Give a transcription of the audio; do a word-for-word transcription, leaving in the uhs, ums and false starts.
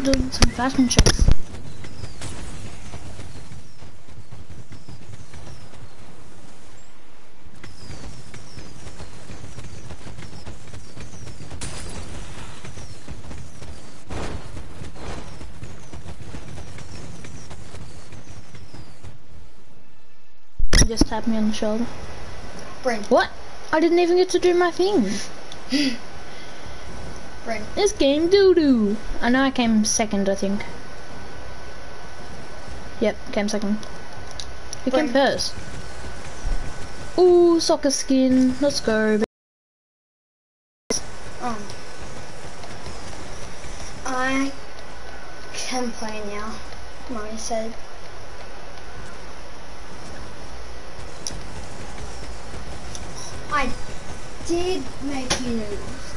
doing some fashion shows. Just tap me on the shoulder. Brain. What? I didn't even get to do my thing. Brain. This game doo-doo. I know I came second, I think. Yep, came second. Who Brain. came first? Ooh, soccer skin. Let's go. Um, I can play now. Mommy said. I did make you lose.